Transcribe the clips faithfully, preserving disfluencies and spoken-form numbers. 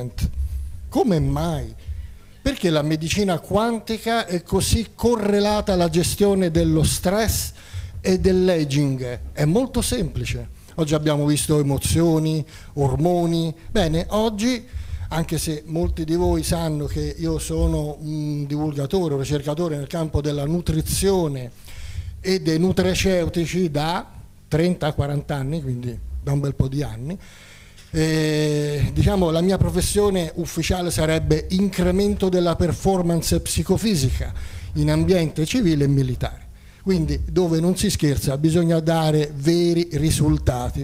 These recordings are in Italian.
entertainment. Come mai? Perché la medicina quantica è così correlata alla gestione dello stress e dell'aging? È molto semplice. Oggi abbiamo visto emozioni, ormoni. Bene, oggi, anche se molti di voi sanno che io sono un divulgatore, un ricercatore nel campo della nutrizione e dei nutraceutici da trenta quaranta anni, quindi da un bel po' di anni, eh, diciamo la mia professione ufficiale sarebbe incremento della performance psicofisica in ambiente civile e militare. Quindi dove non si scherza bisogna dare veri risultati.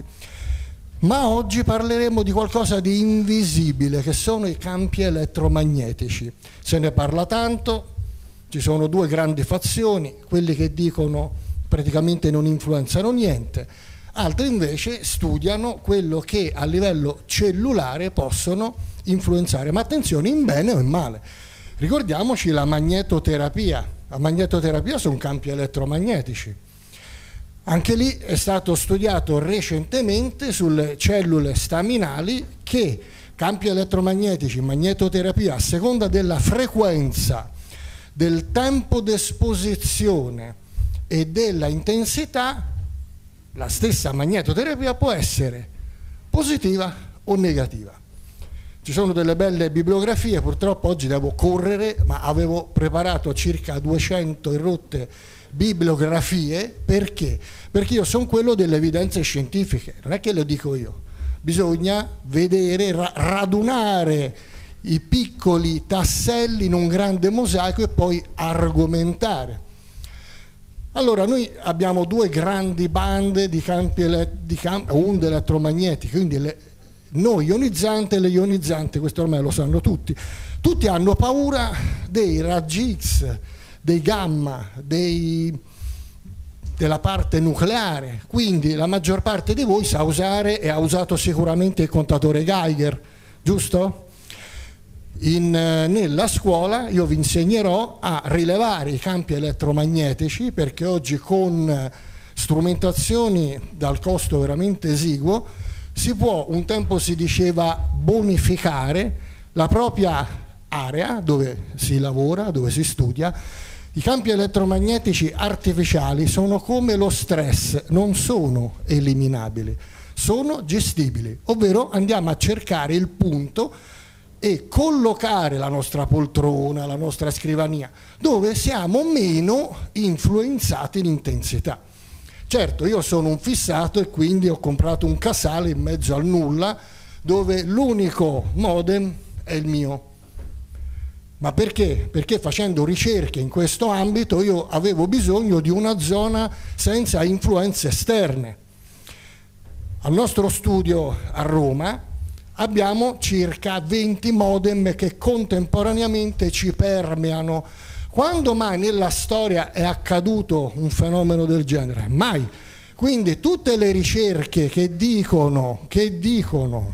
Ma oggi parleremo di qualcosa di invisibile, che sono i campi elettromagnetici. Se ne parla tanto, ci sono due grandi fazioni, quelli che dicono praticamente non influenzano niente, altri invece studiano quello che a livello cellulare possono influenzare, ma attenzione, in bene o in male. Ricordiamoci la magnetoterapia. La magnetoterapia sono campi elettromagnetici. Anche lì è stato studiato recentemente sulle cellule staminali che campi elettromagnetici, magnetoterapia, a seconda della frequenza, del tempo d'esposizione e della intensità, la stessa magnetoterapia può essere positiva o negativa. Ci sono delle belle bibliografie, purtroppo oggi devo correre, ma avevo preparato circa duecento e rotte bibliografie. Perché? Perché io sono quello delle evidenze scientifiche, non è che lo dico io. Bisogna vedere, ra- radunare i piccoli tasselli in un grande mosaico e poi argomentare. Allora, noi abbiamo due grandi bande di campi, ele- di camp- onde elettromagnetiche, quindi le noi ionizzante e le ionizzanti, questo ormai lo sanno tutti. Tutti hanno paura dei raggi X, dei gamma, dei, della parte nucleare, quindi la maggior parte di voi sa usare e ha usato sicuramente il contatore Geiger, giusto? In, nella scuola io vi insegnerò a rilevare i campi elettromagnetici, perché oggi con strumentazioni dal costo veramente esiguo si può, un tempo si diceva, bonificare la propria area dove si lavora, dove si studia. I campi elettromagnetici artificiali sono come lo stress, non sono eliminabili, sono gestibili, ovvero andiamo a cercare il punto e collocare la nostra poltrona, la nostra scrivania, dove siamo meno influenzati in intensità. Certo, io sono un fissato e quindi ho comprato un casale in mezzo al nulla, dove l'unico modem è il mio. Ma perché? Perché facendo ricerche in questo ambito io avevo bisogno di una zona senza influenze esterne. Al nostro studio a Roma abbiamo circa venti modem che contemporaneamente ci permeano. Quando mai nella storia è accaduto un fenomeno del genere? Mai. Quindi tutte le ricerche che dicono, che dicono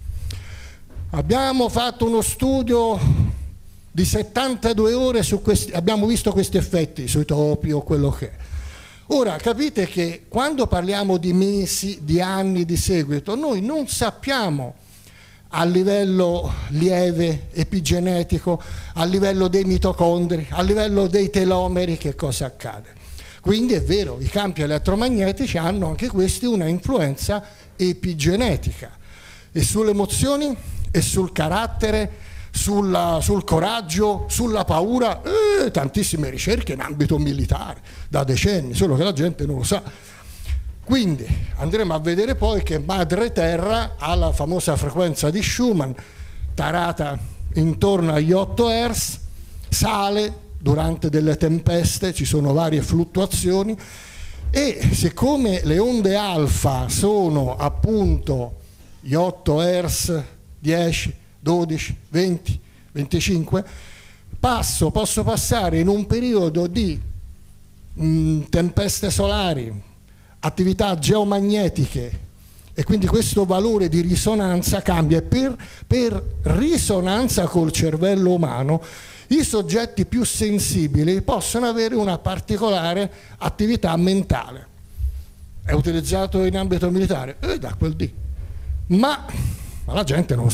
abbiamo fatto uno studio di settantadue ore su questi, abbiamo visto questi effetti sui topi o quello che è. Ora capite che quando parliamo di mesi, di anni di seguito, noi non sappiamo a livello lieve, epigenetico, a livello dei mitocondri, a livello dei telomeri che cosa accade. Quindi è vero, i campi elettromagnetici hanno anche questi una influenza epigenetica, e sulle emozioni e sul carattere, sulla, sul coraggio, sulla paura, eh, tantissime ricerche in ambito militare da decenni, solo che la gente non lo sa. Quindi andremo a vedere poi che Madre Terra ha la famosa frequenza di Schumann, tarata intorno agli otto hertz, sale durante delle tempeste, ci sono varie fluttuazioni, e siccome le onde alfa sono appunto gli otto hertz, dieci, dodici, venti, venticinque, passo, posso passare in un periodo di mh, tempeste solari, attività geomagnetiche, e quindi questo valore di risonanza cambia, e per, per risonanza col cervello umano i soggetti più sensibili possono avere una particolare attività mentale. È utilizzato in ambito militare? Eh, da quel dì. Ma, ma la gente non lo sa.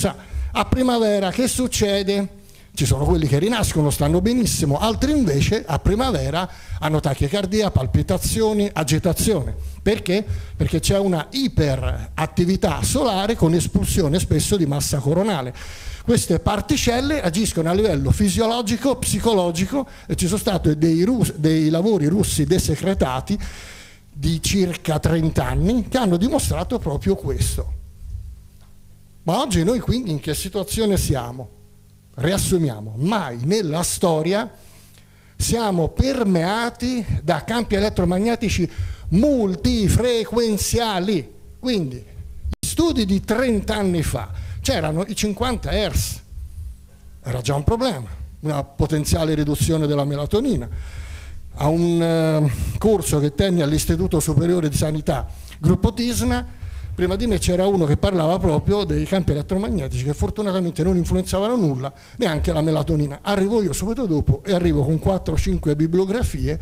A primavera che succede? Ci sono quelli che rinascono, stanno benissimo, altri invece a primavera hanno tachicardia, palpitazioni, agitazione. Perché? Perché c'è una iperattività solare con espulsione spesso di massa coronale. Queste particelle agiscono a livello fisiologico, psicologico, e ci sono stati dei, rus- dei lavori russi desecretati di circa trenta anni che hanno dimostrato proprio questo. Ma oggi noi quindi in che situazione siamo? Riassumiamo, mai nella storia siamo permeati da campi elettromagnetici multifrequenziali. Quindi, gli studi di trenta anni fa c'erano i cinquanta hertz, era già un problema, una potenziale riduzione della melatonina. A un eh, corso che tenni all'Istituto Superiore di Sanità, gruppo Tisna, prima di me c'era uno che parlava proprio dei campi elettromagnetici che fortunatamente non influenzavano nulla, neanche la melatonina. Arrivo io subito dopo e arrivo con quattro cinque bibliografie,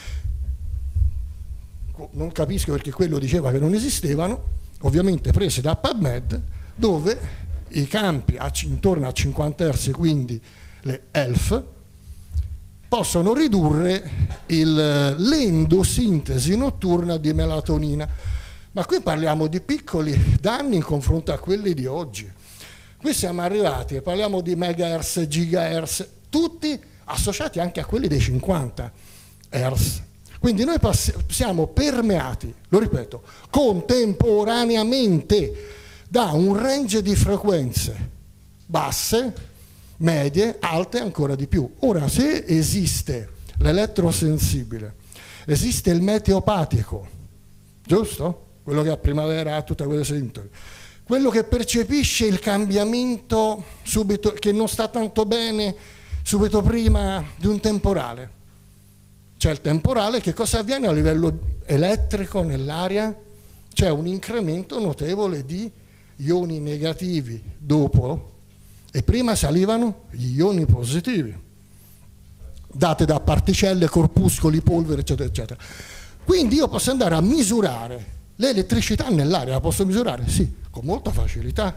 non capisco perché quello diceva che non esistevano, ovviamente prese da PubMed, dove i campi a, intorno a cinquanta hertz, quindi le E L F, possono ridurre il, l'endosintesi notturna di melatonina. Ma qui parliamo di piccoli danni in confronto a quelli di oggi. Qui siamo arrivati e parliamo di megahertz, gigahertz, tutti associati anche a quelli dei cinquanta hertz. Quindi noi pass- siamo permeati, lo ripeto, contemporaneamente da un range di frequenze basse, medie, alte ancora di più. Ora, se esiste l'elettrosensibile, esiste il meteopatico, giusto? Quello che a primavera ha tutte quelle sintomi, quello che percepisce il cambiamento subito, che non sta tanto bene subito prima di un temporale. C'è il temporale, che cosa avviene a livello elettrico nell'aria? C'è un incremento notevole di ioni negativi dopo, e prima salivano gli ioni positivi, date da particelle, corpuscoli, polvere, eccetera, eccetera. Quindi io posso andare a misurare l'elettricità nell'aria, la posso misurare? Sì, con molta facilità.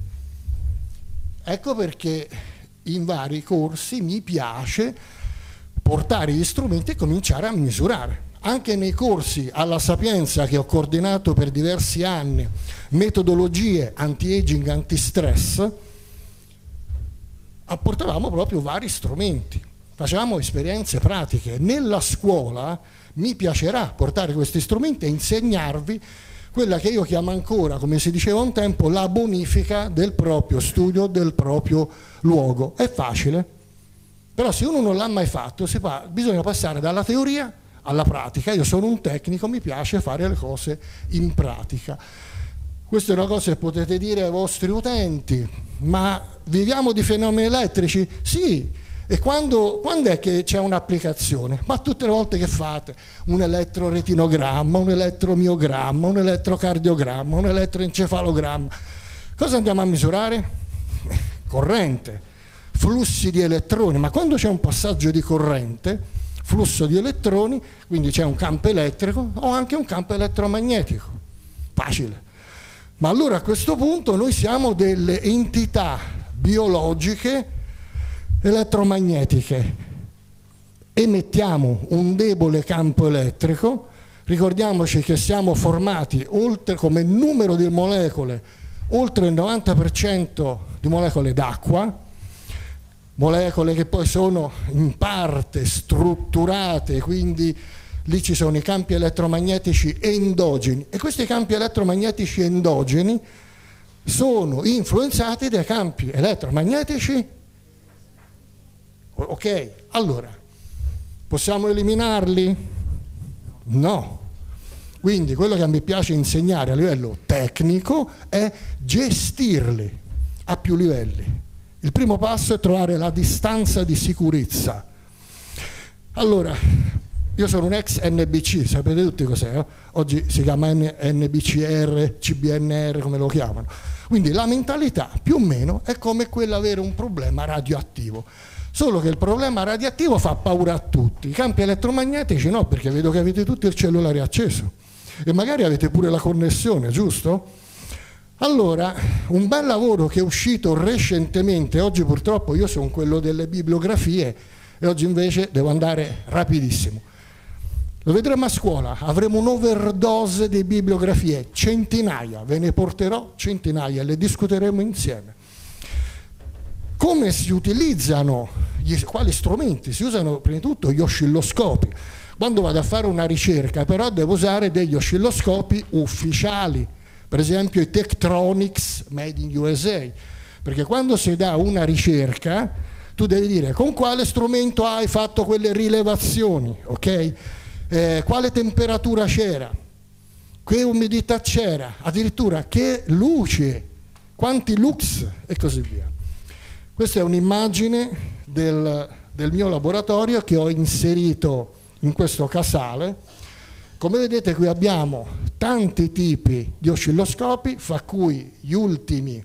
Ecco perché in vari corsi mi piace portare gli strumenti e cominciare a misurare. Anche nei corsi alla Sapienza che ho coordinato per diversi anni, metodologie anti-aging, anti-stress, apportavamo proprio vari strumenti, facevamo esperienze pratiche. Nella scuola mi piacerà portare questi strumenti e insegnarvi quella che io chiamo ancora, come si diceva un tempo, la bonifica del proprio studio, del proprio luogo. È facile, però se uno non l'ha mai fatto, si fa, bisogna passare dalla teoria alla pratica. Io sono un tecnico, mi piace fare le cose in pratica. Questa è una cosa che potete dire ai vostri utenti, ma viviamo di fenomeni elettrici? Sì. E quando, quando è che c'è un'applicazione? Ma tutte le volte che fate un elettroretinogramma, un elettromiogramma, un elettrocardiogramma, un elettroencefalogramma, cosa andiamo a misurare? Corrente, flussi di elettroni. Ma quando c'è un passaggio di corrente, flusso di elettroni, quindi c'è un campo elettrico o anche un campo elettromagnetico. Facile. Ma allora a questo punto noi siamo delle entità biologiche elettromagnetiche, emettiamo un debole campo elettrico. Ricordiamoci che siamo formati oltre, come numero di molecole, oltre il novanta per cento di molecole d'acqua, molecole che poi sono in parte strutturate, quindi lì ci sono i campi elettromagnetici endogeni, e questi campi elettromagnetici endogeni sono influenzati dai campi elettromagnetici. Ok, allora, possiamo eliminarli? No. Quindi quello che mi piace insegnare a livello tecnico è gestirli a più livelli. Il primo passo è trovare la distanza di sicurezza. Allora, io sono un ex N B C, sapete tutti cos'è? Eh? Oggi si chiama N B C R, C B N R, come lo chiamano. Quindi la mentalità più o meno è come quella avere un problema radioattivo. Solo che il problema radioattivo fa paura a tutti. I campi elettromagnetici no, perché vedo che avete tutti il cellulare acceso e magari avete pure la connessione, giusto? Allora, un bel lavoro che è uscito recentemente, oggi purtroppo io sono quello delle bibliografie e oggi invece devo andare rapidissimo. Lo vedremo a scuola, avremo un'overdose di bibliografie, centinaia, ve ne porterò centinaia, le discuteremo insieme. Come si utilizzano, gli, quali strumenti? Si usano prima di tutto gli oscilloscopi. Quando vado a fare una ricerca però devo usare degli oscilloscopi ufficiali, per esempio i Tektronix made in U S A, perché quando si dà una ricerca tu devi dire con quale strumento hai fatto quelle rilevazioni, ok? Eh, quale temperatura c'era, che umidità c'era, addirittura che luce, quanti lux e così via. Questa è un'immagine del, del mio laboratorio che ho inserito in questo casale. Come vedete qui abbiamo tanti tipi di oscilloscopi, fra cui gli ultimi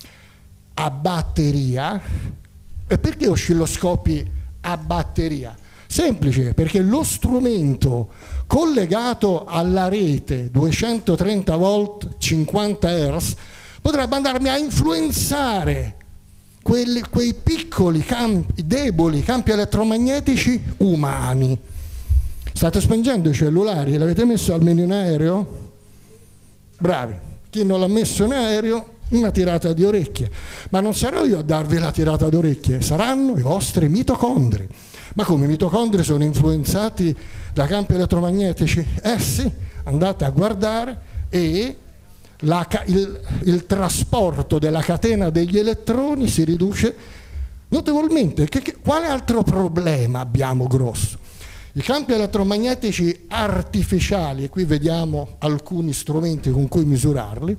a batteria. E perché oscilloscopi a batteria? Semplice, perché lo strumento collegato alla rete duecentotrenta volt, cinquanta hertz, potrebbe andarmi a influenzare quelli, quei piccoli campi, deboli campi elettromagnetici umani. State spengendo i cellulari? L'avete messo almeno in aereo? Bravi. Chi non l'ha messo in aereo, una tirata di orecchie. Ma non sarò io a darvi la tirata di orecchie, saranno i vostri mitocondri. Ma come i mitocondri sono influenzati da campi elettromagnetici? Eh sì, andate a guardare e la, il, il trasporto della catena degli elettroni si riduce notevolmente. Che, che, quale altro problema abbiamo grosso? I campi elettromagnetici artificiali, e qui vediamo alcuni strumenti con cui misurarli,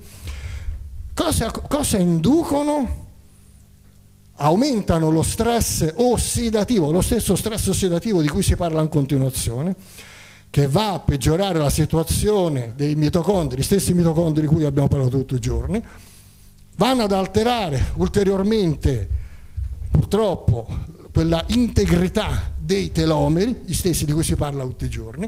cosa, cosa inducono? Aumentano lo stress ossidativo, lo stesso stress ossidativo di cui si parla in continuazione, che va a peggiorare la situazione dei mitocondri, gli stessi mitocondri di cui abbiamo parlato tutti i giorni, vanno ad alterare ulteriormente, purtroppo, quella integrità dei telomeri, gli stessi di cui si parla tutti i giorni,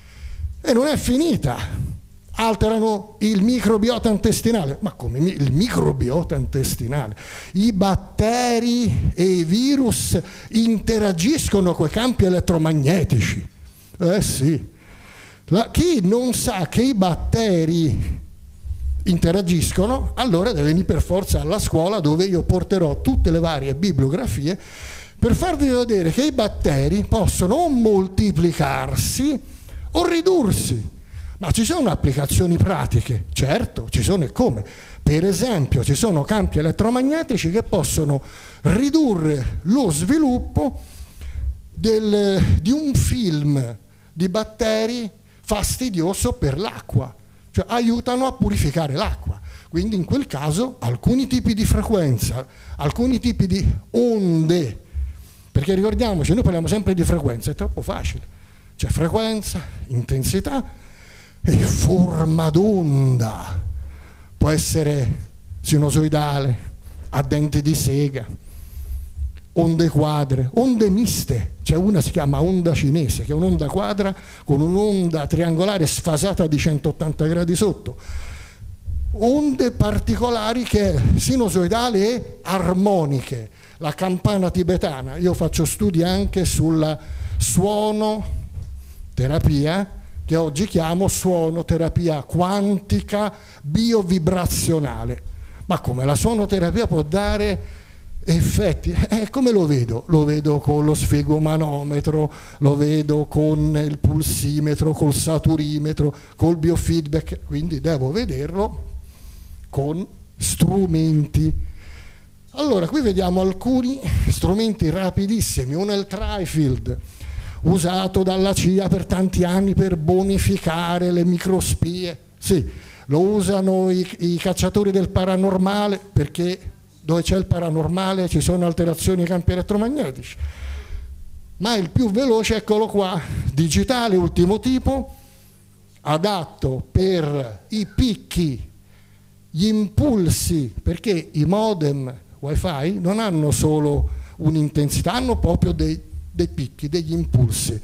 e non è finita. Alterano il microbiota intestinale. Ma come il microbiota intestinale? I batteri e i virus interagiscono con i campi elettromagnetici. Eh sì. La, chi non sa che i batteri interagiscono, allora deve venire per forza alla scuola, dove io porterò tutte le varie bibliografie per farvi vedere che i batteri possono o moltiplicarsi o ridursi. Ma ci sono applicazioni pratiche? Certo, ci sono, e come? Per esempio ci sono campi elettromagnetici che possono ridurre lo sviluppo del, di un film di batteri fastidioso per l'acqua, cioè aiutano a purificare l'acqua. Quindi in quel caso alcuni tipi di frequenza, alcuni tipi di onde, perché ricordiamoci, noi parliamo sempre di frequenza, è troppo facile, c'è frequenza, intensità e forma d'onda, può essere sinusoidale, a denti di sega, onde quadre, onde miste, c'è una si chiama onda cinese, che è un'onda quadra con un'onda triangolare sfasata di centottanta gradi sotto, onde particolari che è sinusoidale e armoniche, la campana tibetana. Io faccio studi anche sulla suonoterapia, che oggi chiamo suonoterapia quantica biovibrazionale. Ma come la suonoterapia può dare effetti? Eh, come lo vedo? Lo vedo con lo sfegomanometro, lo vedo con il pulsimetro, col saturimetro, col biofeedback, quindi devo vederlo con strumenti. Allora, qui vediamo alcuni strumenti rapidissimi. Uno è il Trifield, usato dalla C I A per tanti anni per bonificare le microspie. Sì, lo usano i, i cacciatori del paranormale, perché dove c'è il paranormale ci sono alterazioni ai campi elettromagnetici. Ma il più veloce, eccolo qua, digitale, ultimo tipo, adatto per i picchi, gli impulsi, perché i modem wifi non hanno solo un'intensità, hanno proprio dei dei picchi, degli impulsi.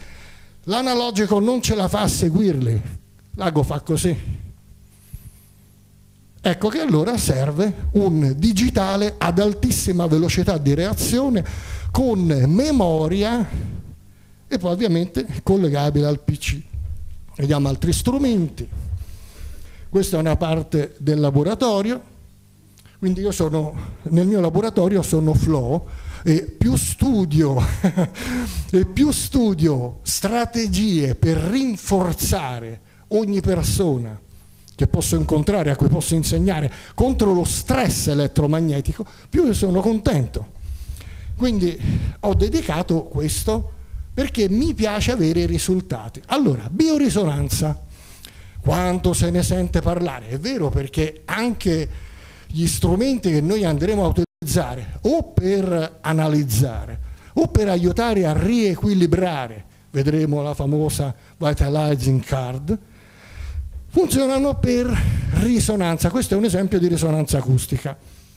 L'analogico non ce la fa a seguirli, l'ago fa così Ecco che allora serve un digitale ad altissima velocità di reazione con memoria e poi ovviamente collegabile al P C. Vediamo altri strumenti. Questa è una parte del laboratorio, quindi io sono, nel mio laboratorio sono Flow e più studio, e più studio strategie per rinforzare ogni persona che posso incontrare, a cui posso insegnare contro lo stress elettromagnetico, più io sono contento. Quindi ho dedicato questo perché mi piace avere i risultati. Allora, biorisonanza, quanto se ne sente parlare? È vero, perché anche gli strumenti che noi andremo a utilizzare o per analizzare o per aiutare a riequilibrare, vedremo la famosa Vitalizing Card, funzionano per risonanza. Questo è un esempio di risonanza acustica.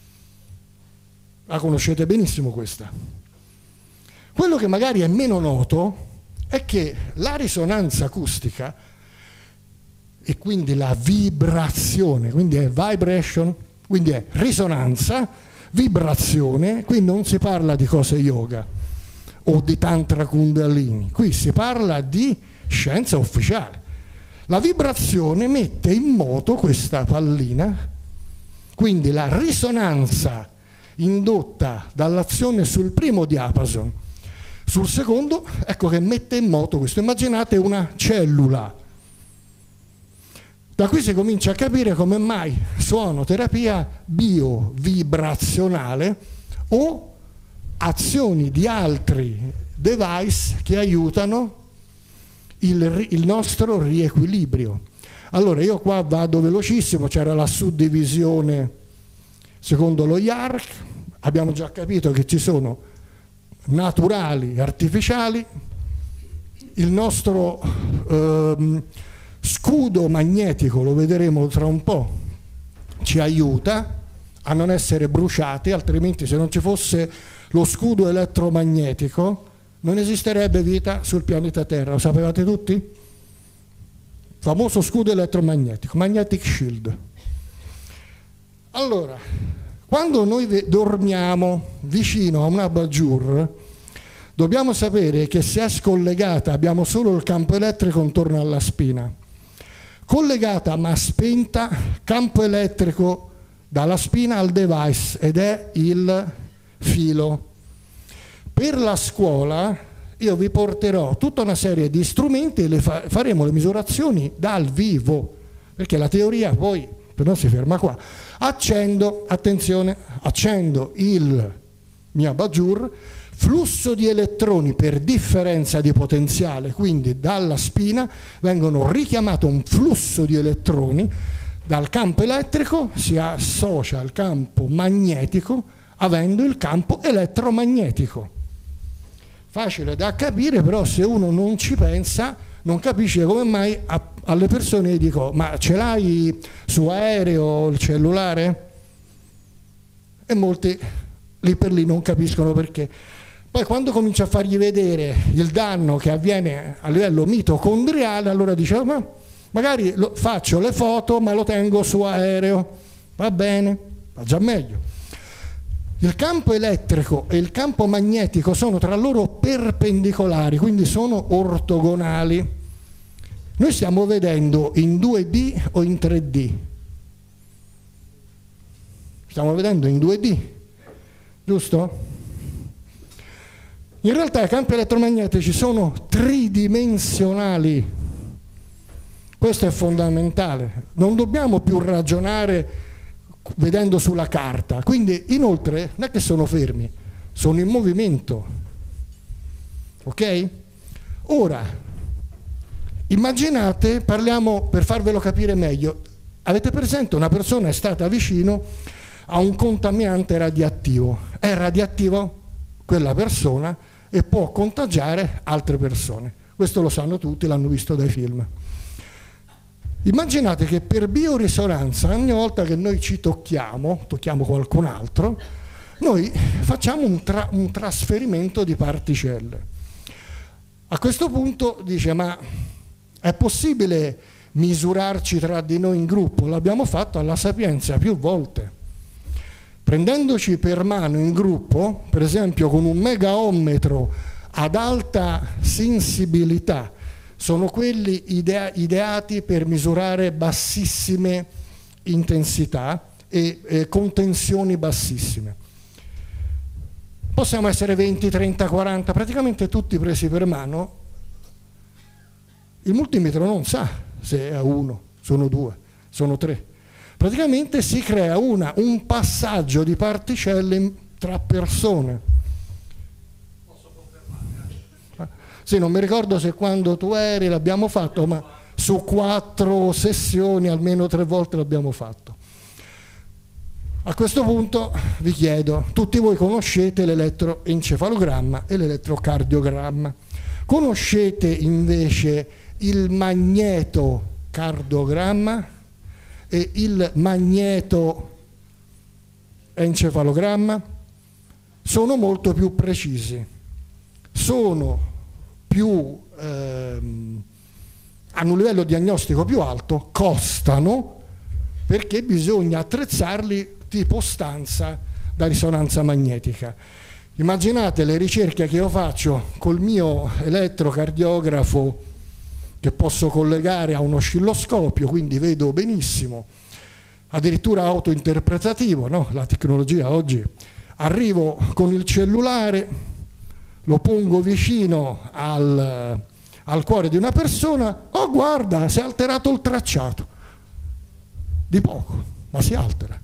La conoscete benissimo questa. Quello che magari è meno noto è che la risonanza acustica e quindi la vibrazione, quindi è vibration, quindi è risonanza, vibrazione, qui non si parla di cose yoga o di tantra kundalini, qui si parla di scienza ufficiale. La vibrazione mette in moto questa pallina, quindi la risonanza indotta dall'azione sul primo diapason, sul secondo, ecco che mette in moto questo. Immaginate una cellula. Da qui si comincia a capire come mai suonoterapia biovibrazionale o azioni di altri device che aiutano il, il nostro riequilibrio. Allora io qua vado velocissimo, c'era la suddivisione secondo lo I A R C, abbiamo già capito che ci sono naturali, artificiali, il nostro ehm, scudo magnetico, lo vedremo tra un po', ci aiuta a non essere bruciati, altrimenti se non ci fosse lo scudo elettromagnetico non esisterebbe vita sul pianeta Terra, lo sapevate tutti? Famoso scudo elettromagnetico, magnetic shield. Allora, quando noi dormiamo vicino a un abajur, dobbiamo sapere che se è scollegata abbiamo solo il campo elettrico intorno alla spina. Collegata ma spenta, campo elettrico dalla spina al device ed è il filo. Per la scuola io vi porterò tutta una serie di strumenti e le fa- faremo le misurazioni dal vivo, perché la teoria poi per non si ferma qua. Accendo, attenzione, accendo il mio abajur, flusso di elettroni per differenza di potenziale, quindi dalla spina vengono richiamato un flusso di elettroni, dal campo elettrico si associa al campo magnetico avendo il campo elettromagnetico. Facile da capire, però se uno non ci pensa non capisce come mai a, alle persone dico: ma ce l'hai su aereo il cellulare? E molti lì per lì non capiscono perché. Poi quando comincio a fargli vedere il danno che avviene a livello mitocondriale, allora dice: ma magari lo, faccio le foto ma lo tengo su aereo, va bene, va già meglio. Il campo elettrico e il campo magnetico sono tra loro perpendicolari, quindi sono ortogonali. Noi stiamo vedendo in due D o in tre D? Stiamo vedendo in due D, giusto? In realtà i campi elettromagnetici sono tridimensionali. Questo è fondamentale. Non dobbiamo più ragionare vedendo sulla carta. Quindi inoltre non è che sono fermi, sono in movimento. Ok? Ora, immaginate, parliamo per farvelo capire meglio, avete presente una persona è stata vicino a un contaminante radioattivo, è radioattivo quella persona e può contagiare altre persone. Questo lo sanno tutti, l'hanno visto dai film. Immaginate che per biorisonanza, ogni volta che noi ci tocchiamo, tocchiamo qualcun altro, noi facciamo un, tra- un trasferimento di particelle. A questo punto dice: ma è possibile misurarci tra di noi in gruppo, l'abbiamo fatto alla Sapienza più volte. Prendendoci per mano in gruppo, per esempio con un megaometro ad alta sensibilità, sono quelli idea- ideati per misurare bassissime intensità e, e con tensioni bassissime. Possiamo essere venti, trenta, quaranta, praticamente tutti presi per mano. Il multimetro non sa se è uno, sono due, sono tre. Praticamente si crea una, un passaggio di particelle tra persone. Posso confermare? Sì, non mi ricordo se quando tu eri l'abbiamo fatto, ma su quattro sessioni almeno tre volte l'abbiamo fatto. A questo punto vi chiedo, tutti voi conoscete l'elettroencefalogramma e l'elettrocardiogramma. Conoscete invece il magnetocardiogramma e il magnetoencefalogramma? Sono molto più precisi, sono più, ehm, hanno un livello diagnostico più alto, costano perché bisogna attrezzarli tipo stanza da risonanza magnetica. Immaginate le ricerche che io faccio col mio elettrocardiografo che posso collegare a un oscilloscopio, quindi vedo benissimo, addirittura autointerpretativo, no? La tecnologia oggi. Arrivo con il cellulare, lo pongo vicino al, al cuore di una persona, oh guarda, si è alterato il tracciato, di poco, ma si altera.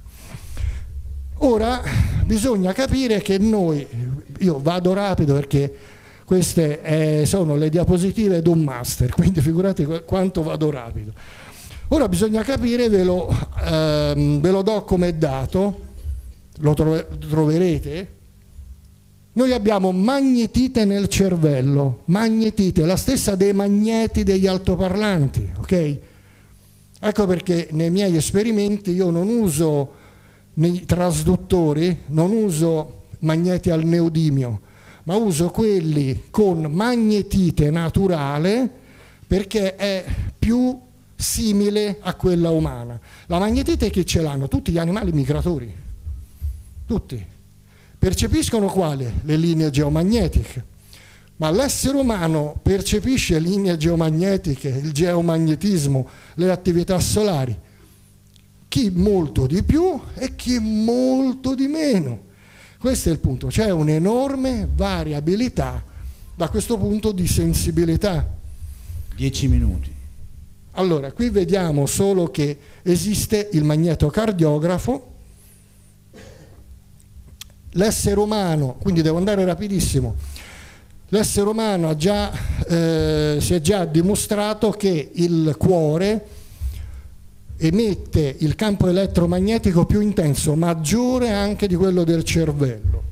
Ora bisogna capire che noi, io vado rapido perché queste eh, sono le diapositive di un master, quindi figurate quanto vado rapido. Ora bisogna capire, ve lo, ehm, ve lo do come dato, lo tro- troverete, noi abbiamo magnetite nel cervello, magnetite, la stessa dei magneti degli altoparlanti, ok? Ecco perché nei miei esperimenti io non uso nei trasduttori, non uso magneti al neodimio, ma uso quelli con magnetite naturale perché è più simile a quella umana. La magnetite che ce l'hanno? Tutti gli animali migratori, tutti. Percepiscono quale? Le linee geomagnetiche. Ma l'essere umano percepisce linee geomagnetiche, il geomagnetismo, le attività solari. Chi molto di più e chi molto di meno. Questo è il punto, c'è un'enorme variabilità da questo punto di sensibilità. Dieci minuti. Allora, qui vediamo solo che esiste il magnetocardiografo. L'essere umano, quindi devo andare rapidissimo, l'essere umano ha già, eh, si è già dimostrato che il cuore emette il campo elettromagnetico più intenso, maggiore anche di quello del cervello.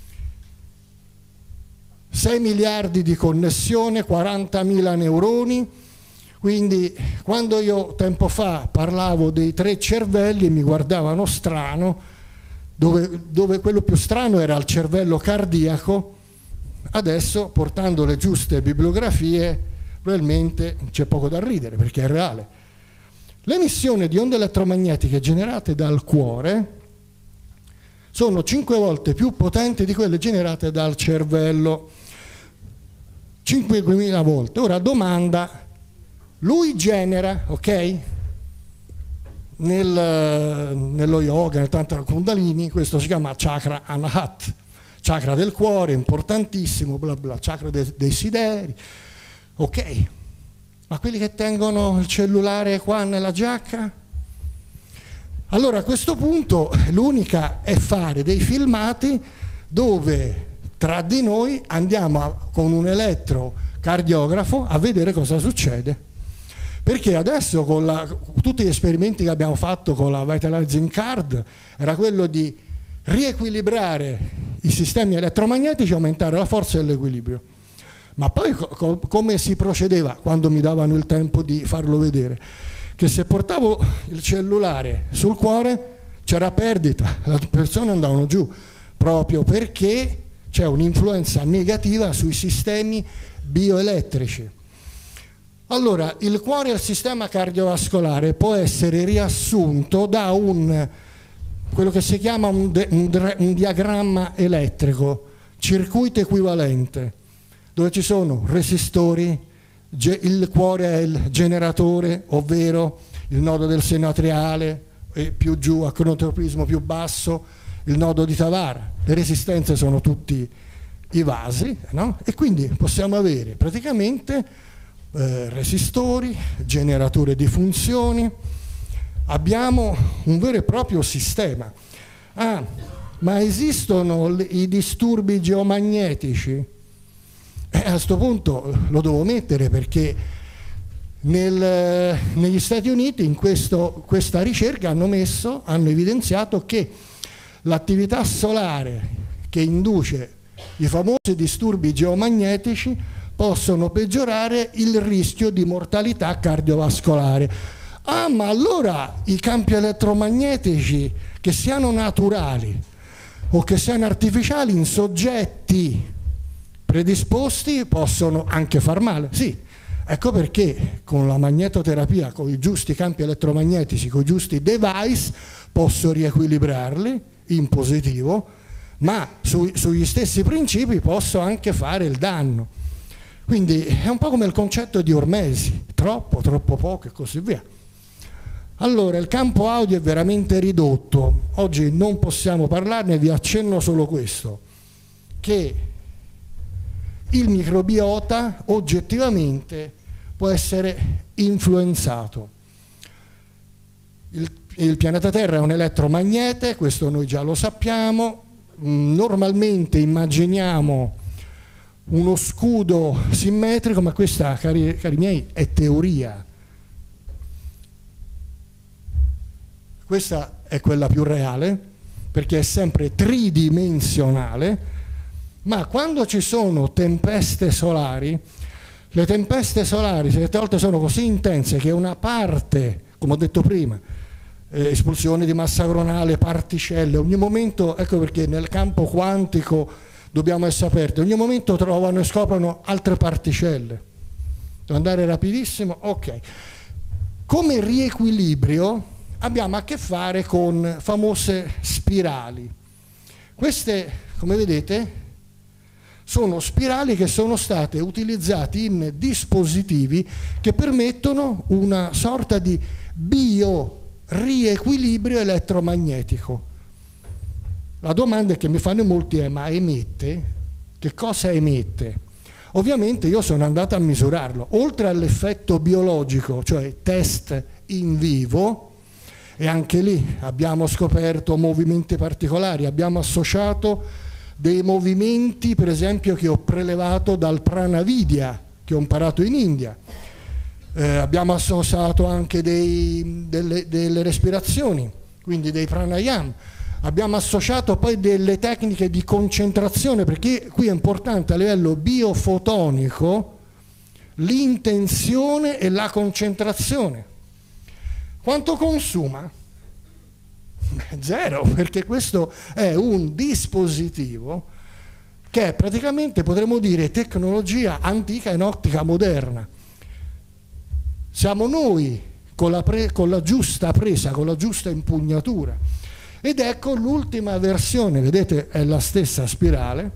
sei miliardi di connessione, quarantamila neuroni, quindi quando io tempo fa parlavo dei tre cervelli mi guardavano strano, dove, dove quello più strano era il cervello cardiaco. Adesso, portando le giuste bibliografie, probabilmente c'è poco da ridere perché è reale. L'emissione di onde elettromagnetiche generate dal cuore sono cinque volte più potenti di quelle generate dal cervello, cinquemila volte. Ora domanda, lui genera, ok? Nel, nello yoga, nel tantra kundalini, questo si chiama chakra anahat, chakra del cuore, importantissimo, bla bla, chakra dei desideri, ok? Ma quelli che tengono il cellulare qua nella giacca? Allora a questo punto l'unica è fare dei filmati dove tra di noi andiamo a, con un elettrocardiografo a vedere cosa succede. Perché adesso con la, tutti gli esperimenti che abbiamo fatto con la Vitalizing Card era quello di riequilibrare i sistemi elettromagnetici e aumentare la forza e l'equilibrio. Ma poi co- come si procedeva quando mi davano il tempo di farlo vedere? Che se portavo il cellulare sul cuore c'era perdita, le persone andavano giù, proprio perché c'è un'influenza negativa sui sistemi bioelettrici. Allora, il cuore e il sistema cardiovascolare può essere riassunto da un, quello che si chiama un, de, un, un diagramma elettrico, circuito equivalente, dove ci sono resistori, il cuore è il generatore, ovvero il nodo del seno atriale, e più giù a cronotropismo più basso, il nodo di Tavara. Le resistenze sono tutti i vasi, no? E quindi possiamo avere praticamente eh, resistori, generatore di funzioni, abbiamo un vero e proprio sistema. Ah, ma esistono i disturbi geomagnetici? Eh, a questo punto lo devo mettere, perché nel, negli Stati Uniti in questo, questa ricerca hanno messo, hanno evidenziato che l'attività solare che induce i famosi disturbi geomagnetici possono peggiorare il rischio di mortalità cardiovascolare. Ah, ma allora i campi elettromagnetici, che siano naturali o che siano artificiali, in soggetti predisposti possono anche far male? Sì, ecco perché con la magnetoterapia, con i giusti campi elettromagnetici, con i giusti device, posso riequilibrarli in positivo, ma su, sugli stessi principi posso anche fare il danno. Quindi è un po' come il concetto di ormesi, troppo, troppo poco e così via. Allora, il campo audio è veramente ridotto, oggi non possiamo parlarne, vi accenno solo questo, che il microbiota oggettivamente può essere influenzato. Il, il pianeta Terra è un elettromagnete, questo noi già lo sappiamo. Normalmente immaginiamo uno scudo simmetrico, ma questa, cari, cari miei, è teoria. Questa è quella più reale, perché è sempre tridimensionale, ma quando ci sono tempeste solari, le tempeste solari certe volte sono così intense che una parte, come ho detto prima, eh, espulsione di massa coronale, particelle, ogni momento, ecco perché nel campo quantico dobbiamo essere aperti, ogni momento trovano e scoprono altre particelle. Devo andare rapidissimo? Ok. Come riequilibrio abbiamo a che fare con famose spirali. Queste, come vedete, sono spirali che sono state utilizzate in dispositivi che permettono una sorta di bio-riequilibrio elettromagnetico. La domanda che mi fanno molti è: ma emette? Che cosa emette? Ovviamente io sono andato a misurarlo. Oltre all'effetto biologico, cioè test in vivo, e anche lì abbiamo scoperto movimenti particolari, abbiamo associato dei movimenti, per esempio, che ho prelevato dal Pranavidya, che ho imparato in India. Eh, abbiamo associato anche dei, delle, delle respirazioni, quindi dei pranayam. Abbiamo associato poi delle tecniche di concentrazione, perché qui è importante a livello biofotonico l'intenzione e la concentrazione. Quanto consuma? Zero, perché questo è un dispositivo che è praticamente, potremmo dire, tecnologia antica in ottica moderna. Siamo noi con la, pre- con la giusta presa, con la giusta impugnatura. Ed ecco l'ultima versione, vedete, è la stessa spirale,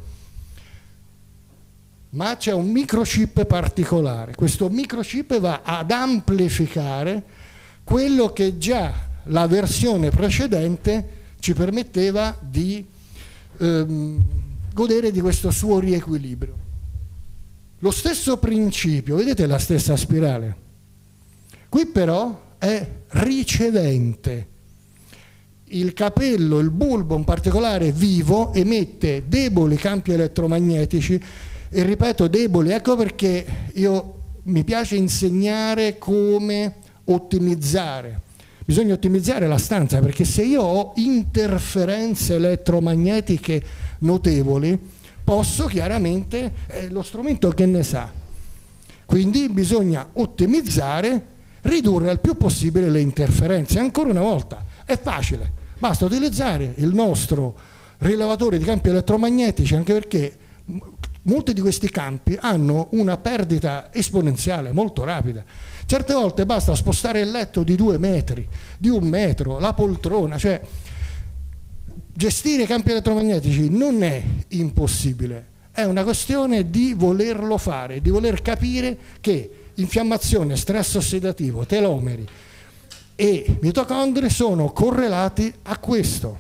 ma c'è un microchip particolare. Questo microchip va ad amplificare quello che già la versione precedente ci permetteva di ehm, godere di questo suo riequilibrio. Lo stesso principio, vedete la stessa spirale? Qui però è ricevente. Il capello, il bulbo in particolare vivo, emette deboli campi elettromagnetici, e ripeto deboli, ecco perché io mi piace insegnare come ottimizzare. Bisogna ottimizzare la stanza, perché se io ho interferenze elettromagnetiche notevoli, posso chiaramente, è lo strumento che ne sa. Quindi bisogna ottimizzare, ridurre al più possibile le interferenze. Ancora una volta, è facile, basta utilizzare il nostro rilevatore di campi elettromagnetici, anche perché molti di questi campi hanno una perdita esponenziale molto rapida. Certe volte basta spostare il letto di due metri, di un metro, la poltrona, cioè gestire i campi elettromagnetici non è impossibile, è una questione di volerlo fare, di voler capire che infiammazione, stress ossidativo, telomeri e mitocondri sono correlati a questo.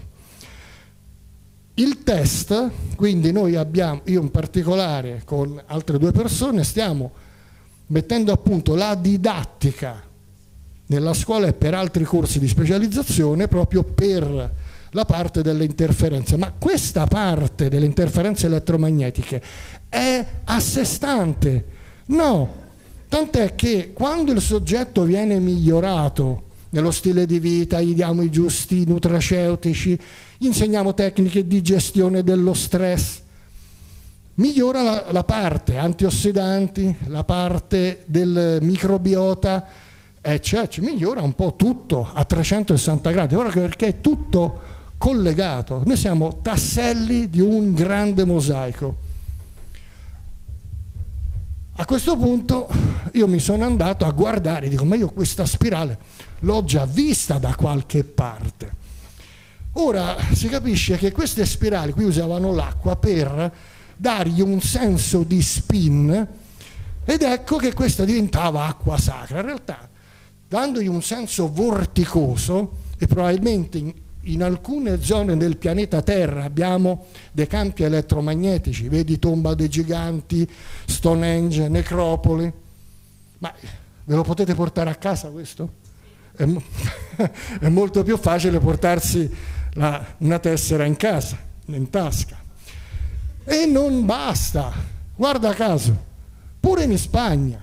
Il test, quindi noi abbiamo, io in particolare con altre due persone, stiamo mettendo a punto la didattica nella scuola e per altri corsi di specializzazione proprio per la parte delle interferenze. Ma questa parte delle interferenze elettromagnetiche è a sé stante? No, tant'è che quando il soggetto viene migliorato nello stile di vita, gli diamo i giusti nutraceutici, gli insegniamo tecniche di gestione dello stress, migliora la, la parte antiossidanti, la parte del microbiota, eccetera, migliora un po' tutto a trecentosessanta gradi, ora perché è tutto collegato, noi siamo tasselli di un grande mosaico. A questo punto io mi sono andato a guardare, dico ma io questa spirale l'ho già vista da qualche parte. Ora si capisce che queste spirali qui usavano l'acqua per dargli un senso di spin ed ecco che questa diventava acqua sacra. In realtà dandogli un senso vorticoso e probabilmente in, in alcune zone del pianeta Terra abbiamo dei campi elettromagnetici, vedi Tomba dei Giganti, Stonehenge, necropoli, ma ve lo potete portare a casa questo? È, è molto più facile portarsi la, una tessera in casa, in tasca. E non basta, guarda caso, pure in Spagna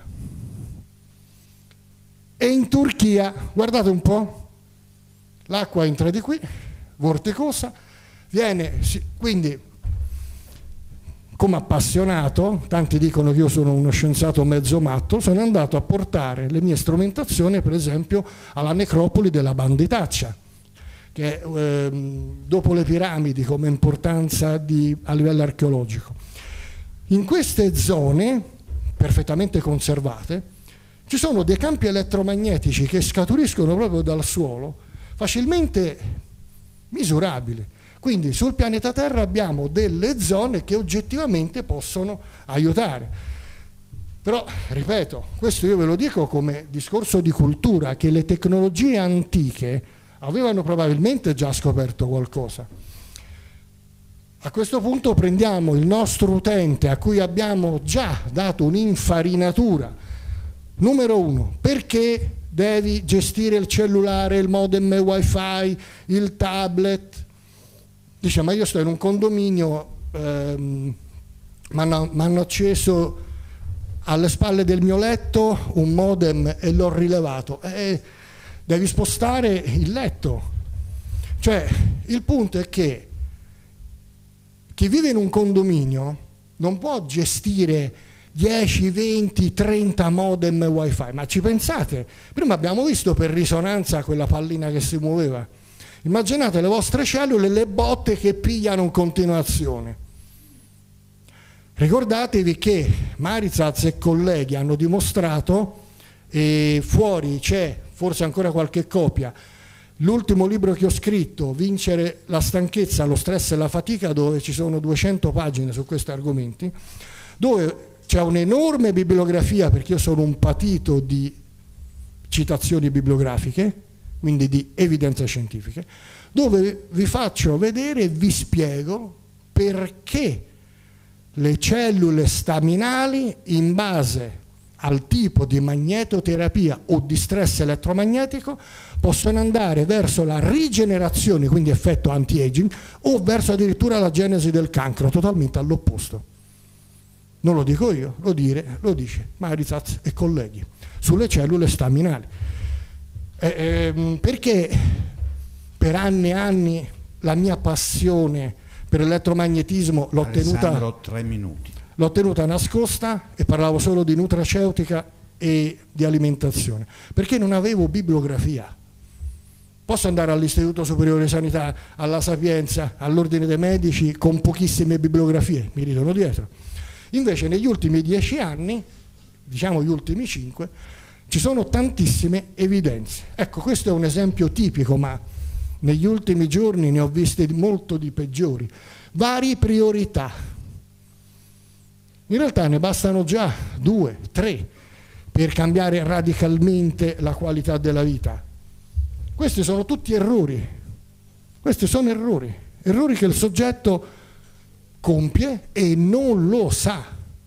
e in Turchia, guardate un po', l'acqua entra di qui, vorticosa, viene, quindi come appassionato, tanti dicono che io sono uno scienziato mezzo matto, sono andato a portare le mie strumentazioni per esempio alla necropoli della Banditaccia, che ehm, dopo le piramidi come importanza di, a livello archeologico. In queste zone perfettamente conservate ci sono dei campi elettromagnetici che scaturiscono proprio dal suolo, facilmente misurabili. Quindi sul pianeta Terra abbiamo delle zone che oggettivamente possono aiutare. Però, ripeto, questo io ve lo dico come discorso di cultura, che le tecnologie antiche avevano probabilmente già scoperto qualcosa. A questo punto prendiamo il nostro utente a cui abbiamo già dato un'infarinatura. Numero uno, perché devi gestire il cellulare, il modem wifi, il tablet? Dice, ma io sto in un condominio, ehm, mi hanno acceso alle spalle del mio letto un modem e l'ho rilevato. Eh, devi spostare il letto. Cioè, il punto è che chi vive in un condominio non può gestire dieci, venti, trenta modem wifi, ma ci pensate? Prima abbiamo visto per risonanza quella pallina che si muoveva. Immaginate le vostre cellule, le botte che pigliano in continuazione. Ricordatevi che Marizaz e colleghi hanno dimostrato, e fuori c'è forse ancora qualche copia, l'ultimo libro che ho scritto, Vincere la stanchezza, lo stress e la fatica, dove ci sono duecento pagine su questi argomenti, dove c'è un'enorme bibliografia, perché io sono un patito di citazioni bibliografiche, quindi di evidenze scientifiche, dove vi faccio vedere e vi spiego perché le cellule staminali, in base al tipo di magnetoterapia o di stress elettromagnetico, possono andare verso la rigenerazione, quindi effetto anti-aging, o verso addirittura la genesi del cancro, totalmente all'opposto. Non lo dico io, lo, dire, lo dice Marizaz e colleghi, sulle cellule staminali. Eh, eh, perché per anni e anni la mia passione per l'elettromagnetismo l'ho tenuta, tre minuti. l'ho tenuta nascosta e parlavo solo di nutraceutica e di alimentazione, perché non avevo bibliografia. Posso andare all'Istituto Superiore di Sanità, alla Sapienza, all'Ordine dei Medici con pochissime bibliografie, mi ridono dietro. Invece negli ultimi dieci anni, diciamo gli ultimi cinque, ci sono tantissime evidenze. Ecco, questo è un esempio tipico, ma negli ultimi giorni ne ho viste molto di peggiori. Varie priorità. In realtà ne bastano già due, tre per cambiare radicalmente la qualità della vita. Questi sono tutti errori. Questi sono errori. Errori che il soggetto compie e non lo sa.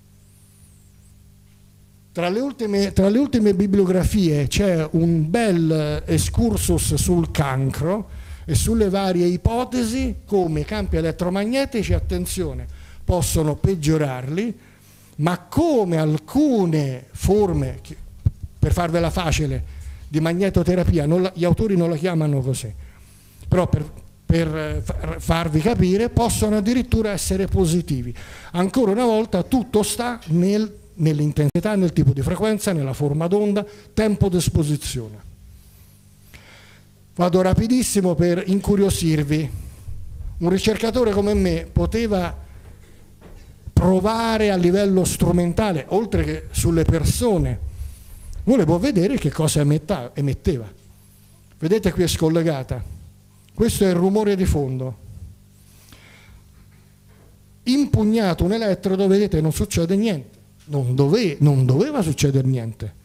Tra le ultime, tra le ultime bibliografie c'è un bel excursus sul cancro e sulle varie ipotesi come i campi elettromagnetici, attenzione, possono peggiorarli, ma come alcune forme, per farvela facile, di magnetoterapia, non la, gli autori non la chiamano così, però per, per farvi capire, possono addirittura essere positivi. Ancora una volta tutto sta nel nell'intensità, nel tipo di frequenza, nella forma d'onda, tempo di esposizione. Vado rapidissimo per incuriosirvi. Un ricercatore come me poteva provare a livello strumentale, oltre che sulle persone, volevo vedere che cosa emetteva. Vedete, qui è scollegata. Questo è il rumore di fondo. Impugnato un elettrodo, vedete, non succede niente. Non, dove, non doveva succedere niente.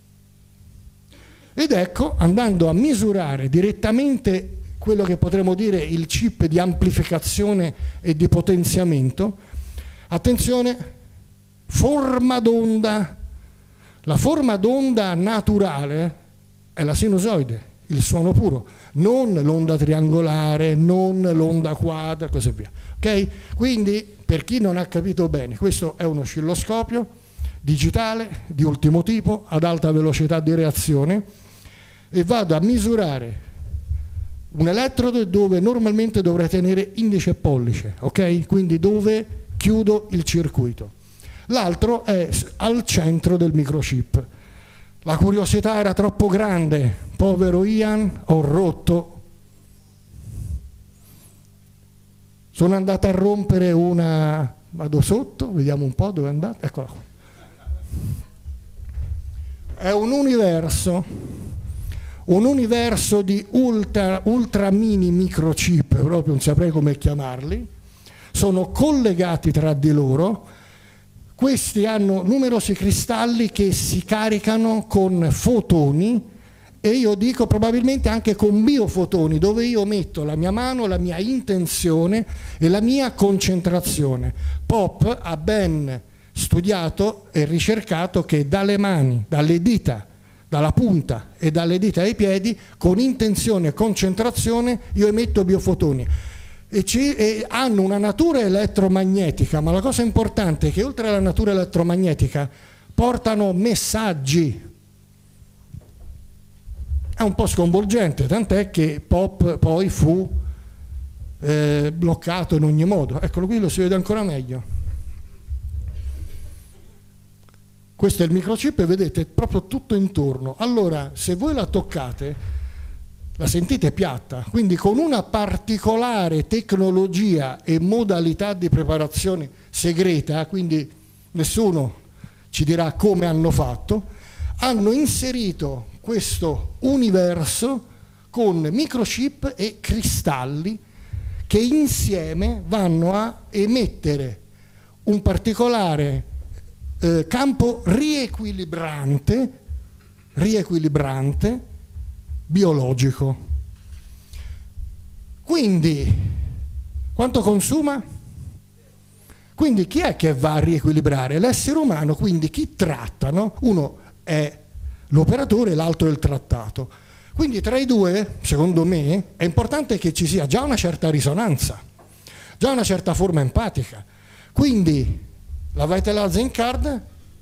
Ed ecco, andando a misurare direttamente quello che potremmo dire il chip di amplificazione e di potenziamento, attenzione, forma d'onda. La forma d'onda naturale è la sinusoide, il suono puro, non l'onda triangolare, non l'onda quadra e così via. Okay? Quindi, per chi non ha capito bene, questo è un oscilloscopio digitale di ultimo tipo ad alta velocità di reazione e vado a misurare un elettrodo dove normalmente dovrei tenere indice e pollice, ok? Quindi dove chiudo il circuito. L'altro è al centro del microchip. La curiosità era troppo grande, povero Ian, ho rotto. Sono andato a rompere una, vado sotto, vediamo un po' dove è andato, eccola qua. È un universo, un universo di ultra, ultra mini microchip, proprio non saprei come chiamarli, sono collegati tra di loro, questi hanno numerosi cristalli che si caricano con fotoni, e io dico probabilmente anche con biofotoni, dove io metto la mia mano, la mia intenzione e la mia concentrazione. Pop ha ben studiato e ricercato che dalle mani, dalle dita, dalla punta e dalle dita ai piedi, con intenzione e concentrazione, io emetto biofotoni. E, ci, e hanno una natura elettromagnetica, ma la cosa importante è che oltre alla natura elettromagnetica portano messaggi. È un po' sconvolgente, tant'è che Pop poi fu eh, bloccato in ogni modo. Eccolo qui, lo si vede ancora meglio. Questo è il microchip e vedete proprio tutto intorno. Allora, se voi la toccate, la sentite piatta, quindi con una particolare tecnologia e modalità di preparazione segreta, quindi nessuno ci dirà come hanno fatto, hanno inserito questo universo con microchip e cristalli che insieme vanno a emettere un particolare eh, campo riequilibrante, riequilibrante biologico. Quindi, quanto consuma? Quindi chi è che va a riequilibrare? L'essere umano, quindi chi tratta, no? Uno è l'operatore e l'altro è il trattato. Quindi tra i due, secondo me, è importante che ci sia già una certa risonanza, già una certa forma empatica. Quindi la Vitalizing Card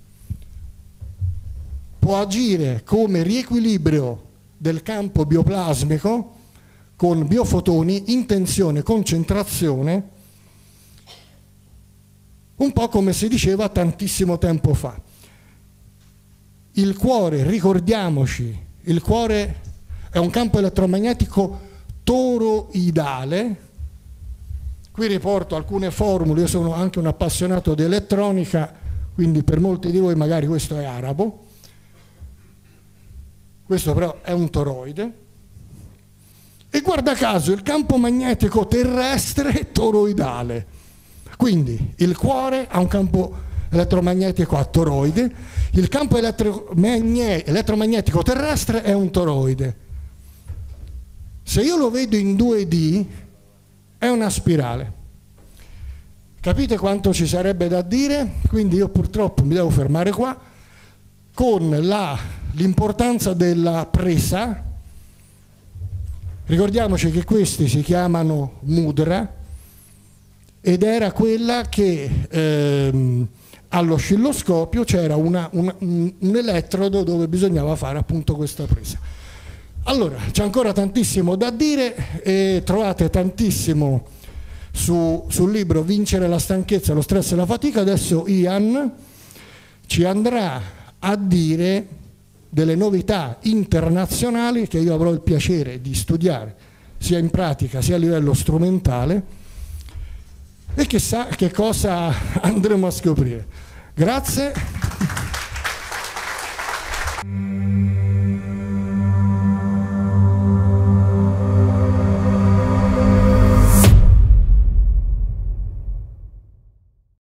può agire come riequilibrio del campo bioplasmico con biofotoni, intenzione, concentrazione, un po' come si diceva tantissimo tempo fa. Il cuore, ricordiamoci, il cuore è un campo elettromagnetico toroidale Qui riporto alcune formule, io sono anche un appassionato di elettronica, quindi per molti di voi magari questo è arabo. Questo però è un toroide. E guarda caso il campo magnetico terrestre è toroidale. Quindi il cuore ha un campo elettromagnetico a toroide, il campo elettromagnetico terrestre è un toroide. Se io lo vedo in due D è una spirale. Capite quanto ci sarebbe da dire? Quindi io purtroppo mi devo fermare qua con la, l'importanza della presa. Ricordiamoci che questi si chiamano mudra ed era quella che ehm, all'oscilloscopio c'era una, una, un, un elettrodo dove bisognava fare appunto questa presa. Allora, c'è ancora tantissimo da dire e trovate tantissimo su, sul libro Vincere la stanchezza, lo stress e la fatica. Adesso Ian ci andrà a dire delle novità internazionali che io avrò il piacere di studiare sia in pratica sia a livello strumentale e chissà che cosa andremo a scoprire. Grazie.